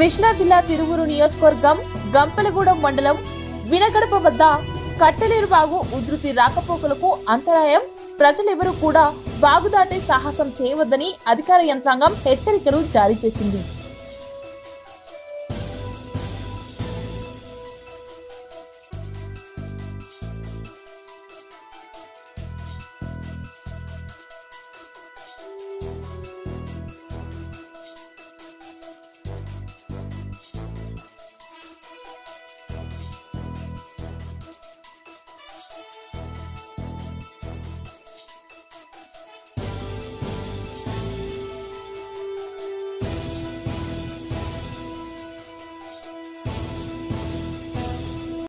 కృష్ణా జిల్లా తిరువూరు నియోజకవర్గం గంపలగూడెం మండలం వినగడప వద్ద కట్టలేరు వాగు ఉధృతి రాకపోకలకు అంతరాయం. ప్రజలెవరూ కూడా వాగు దాటే సాహసం చేయవద్దని అధికార యంత్రాంగం హెచ్చరికలు జారీ చేసింది.